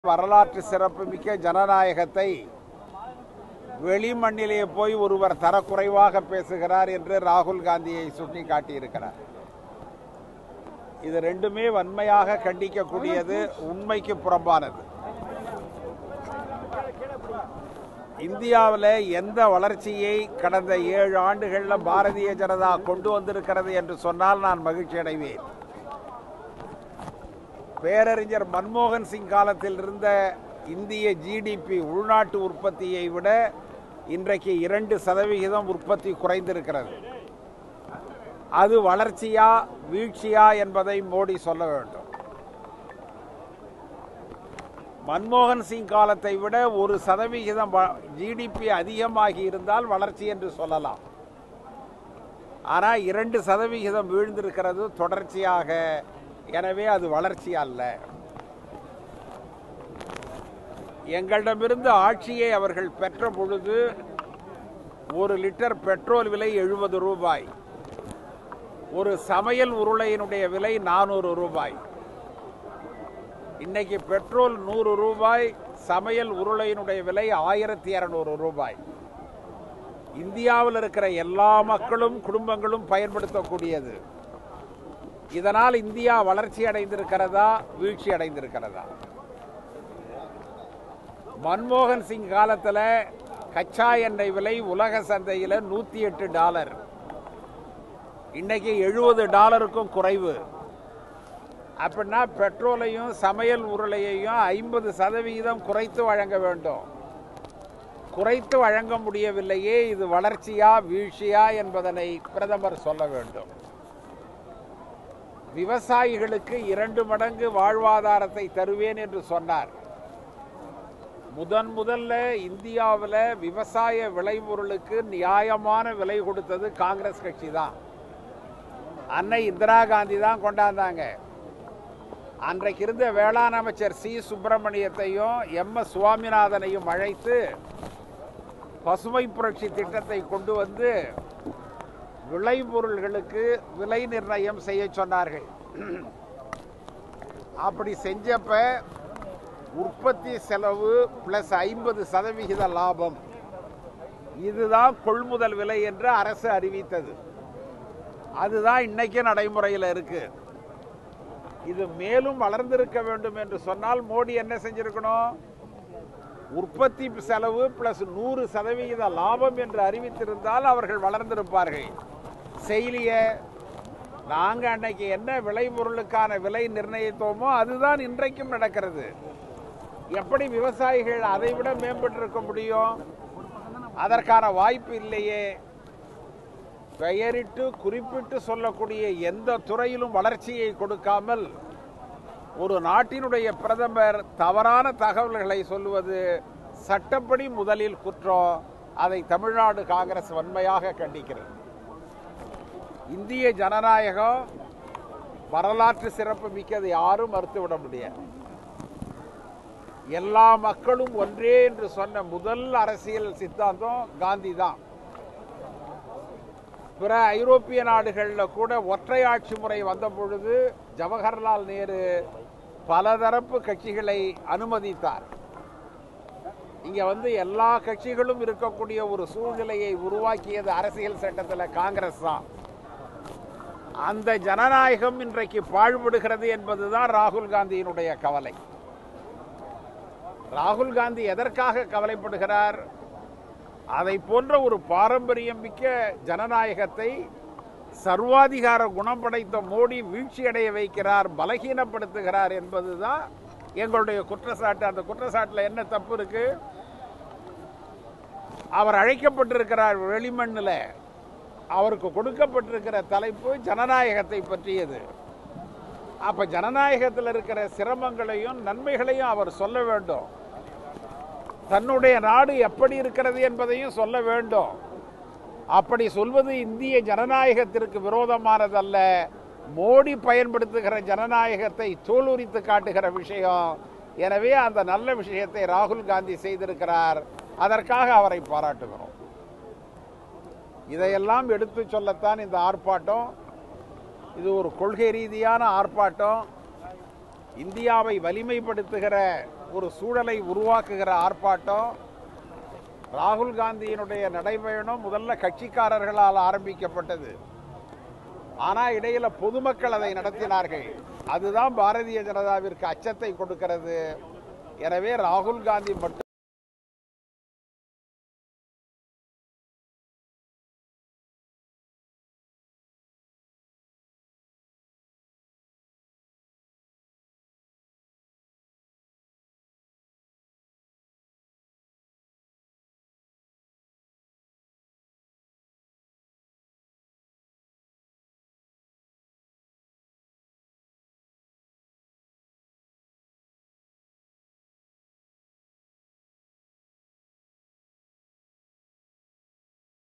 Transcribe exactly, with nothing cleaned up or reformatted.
வரலாற்று சிறப்புமிக்க ஜனநாயகத்தை வெளிமண்ணிலே போய் ஒருவர் தரக்குறைவாக பேசுகிறார் என்று ராகுல் காந்தியை சுட்டி காட்டியிருக்கிறார். இது ரெண்டுமே வன்மையாக கண்டிக்கக்கூடியது, உண்மைக்கு புறம்பானது. இந்தியாவில் எந்த வளர்ச்சியை கடந்த ஏழு ஆண்டுகளில் பாரதிய ஜனதா கொண்டு வந்திருக்கிறது என்று சொன்னால் நான் மகிழ்ச்சி அடைவேன். பேரறிஞர் மன்மோகன் சிங் காலத்தில் இருந்த இந்திய ஜிடிபி உள்நாட்டு உற்பத்தியை விட இன்றைக்கு இரண்டு சதவிகிதம் உற்பத்தி குறைந்திருக்கிறது. அது வளர்ச்சியா வீழ்ச்சியா என்பதை மோடி சொல்ல வேண்டும். மன்மோகன் சிங் காலத்தை விட ஒரு சதவிகிதம் ஜிடிபி அதிகமாகி இருந்தால் வளர்ச்சி என்று சொல்லலாம். ஆனால் இரண்டு சதவிகிதம் வீழ்ந்திருக்கிறது தொடர்ச்சியாக. எனவே அது வளர்ச்சி அல்ல. எங்களிடமிருந்து ஆட்சியை அவர்கள் பெற்ற பொழுது ஒரு லிட்டர் பெட்ரோல் விலை எழுபது ரூபாய், ஒரு சமையல் உருளையினுடைய விலை நானூறு ரூபாய். இன்னைக்கு பெட்ரோல் நூறு ரூபாய், சமையல் உருளையினுடைய விலை ஆயிரத்தி இருநூறு ரூபாய். இந்தியாவில் இருக்கிற எல்லா மக்களும் குடும்பங்களும் பயன்படுத்தக்கூடியது. இதனால் இந்தியா வளர்ச்சி அடைந்திருக்கிறதா வீழ்ச்சி அடைந்திருக்கிறதா? மன்மோகன் சிங் காலத்தில் கச்சா எண்ணெய் விலை உலக சந்தையில் நூற்றி எட்டு டாலர், இன்னைக்கு எழுபது டாலருக்கும் குறைவு. அப்படின்னா பெட்ரோலையும் சமையல் உருளையையும் ஐம்பது சதவீதம் குறைத்து வழங்க வேண்டும். குறைத்து வழங்க முடியவில்லையே, இது வளர்ச்சியா வீழ்ச்சியா என்பதனை பிரதமர் சொல்ல வேண்டும். விவசாயிகளுக்கு இரண்டு மடங்கு வாழ்வாதாரத்தை தருவேன் என்று சொன்னார். முதன் முதல்ல இந்தியாவில் விவசாய விளைபொருளுக்கு நியாயமான விலை கொடுத்தது காங்கிரஸ் கட்சி தான். அன்னை இந்திரா காந்தி தான் கொண்டாந்தாங்க. அன்றைக்கு இருந்த வேளாண் அமைச்சர் சி சுப்பிரமணியத்தையும் எம் எஸ் சுவாமிநாதனையும் அழைத்து பசுமை புரட்சி திட்டத்தை கொண்டு வந்து விளைபொருள்களுக்கு விலை நிர்ணயம் செய்ய சொன்னார்கள். அப்படி செஞ்சப்ப உற்பத்தி செலவு பிளஸ் ஐம்பது சதவிகித லாபம், இதுதான் கொள்முதல் விலை என்று அரசு அறிவித்தது. அதுதான் இன்னைக்கு நடைமுறையில் இருக்கு. இது மேலும் வளர்ந்திருக்க வேண்டும் என்று சொன்னால் மோடி என்ன செஞ்சிருக்கணும்? உற்பத்தி செலவு பிளஸ் நூறு சதவிகித லாபம் என்று அறிவித்திருந்தால் அவர்கள் வளர்ந்திருப்பார்கள். செயலிய நாங்கள் அன்னைக்கு என்ன விளைபொருளுக்கான விலை நிர்ணயித்தோமோ அதுதான் இன்றைக்கும் நடக்கிறது. எப்படி விவசாயிகள் அதை விட மேம்பட்டிருக்க முடியும்? அதற்கான வாய்ப்பு இல்லையே. பெயரிட்டு குறிப்பிட்டு சொல்லக்கூடிய எந்த துறையிலும் வளர்ச்சியை கொடுக்காமல் ஒரு நாட்டினுடைய பிரதமர் தவறான தகவல்களை சொல்லுவது சட்டப்படி முதலில் குற்றம். அதை தமிழ்நாடு காங்கிரஸ் வன்மையாக கண்டிக்கிறது. இந்திய ஜனநாயகம் வரலாற்று சிறப்பு மிக்கது, யாரும் மறுத்துவிட முடியாது. எல்லா மக்களும் ஒன்றே என்று சொன்ன முதல் அரசியல் சித்தாந்தம் காந்தி தான். பிற ஐரோப்பிய நாடுகளில் கூட ஒற்றை ஆட்சி முறை வந்த பொழுது ஜவஹர்லால் நேரு பலதரப்பு கட்சிகளை அனுமதித்தார். இங்க வந்து எல்லா கட்சிகளும் இருக்கக்கூடிய ஒரு சூழ்நிலையை உருவாக்கியது அரசியல் சட்டத்தில் காங்கிரஸ் தான். அந்த ஜனநாயகம் இன்றைக்கு பாழ்படுகிறது என்பதுதான் ராகுல் காந்தியினுடைய கவலை. ராகுல் காந்தி எதற்காக கவலைப்படுகிறார்? அதை போன்ற ஒரு பாரம்பரியம் மிக்க ஜனநாயகத்தை சர்வாதிகார குணம் படைத்த மோடி வீழ்ச்சியடைய வைக்கிறார், பலகீனப்படுத்துகிறார் என்பதுதான் எங்களுடைய குற்றச்சாட்டு. அந்த குற்றச்சாட்டில் என்ன தப்பு இருக்கு? அவர் அழைக்கப்பட்டிருக்கிறார் வெளிமண்ணில். அவருக்கு கொடுக்கப்பட்டிருக்கிற தலைப்பு ஜனநாயகத்தை பற்றியது. அப்ப ஜனநாயகத்தில் இருக்கிற சிரமங்களையும் நன்மைகளையும் அவர் சொல்ல வேண்டும். தன்னுடைய நாடு எப்படி இருக்கிறது என்பதையும் சொல்ல வேண்டும். அப்படி சொல்வது இந்திய ஜனநாயகத்திற்கு விரோதமானதல்ல. மோடி பயன்படுத்துகிற ஜனநாயகத்தை தோலுரித்து காட்டுகிற விஷயம். எனவே அந்த நல்ல விஷயத்தை ராகுல் காந்தி செய்திருக்கிறார். அதற்காக அவரை பாராட்டுகிறோம். இதையெல்லாம் எடுத்து சொல்லத்தான் இந்த ஆர்ப்பாட்டம். இது ஒரு கொள்கை ரீதியான ஆர்ப்பாட்டம். இந்தியாவை வலிமைப்படுத்துகிற ஒரு சூழலை உருவாக்குகிற ஆர்ப்பாட்டம். ராகுல் காந்தியினுடைய நடைபயணம் முதல்ல கட்சிக்காரர்களால் ஆரம்பிக்கப்பட்டது. ஆனால் இடையில பொதுமக்கள் அதை நடத்தினார்கள். அதுதான் பாரதிய ஜனதாவிற்கு அச்சத்தை கொடுக்கிறது. எனவே ராகுல் காந்தி மட்டும்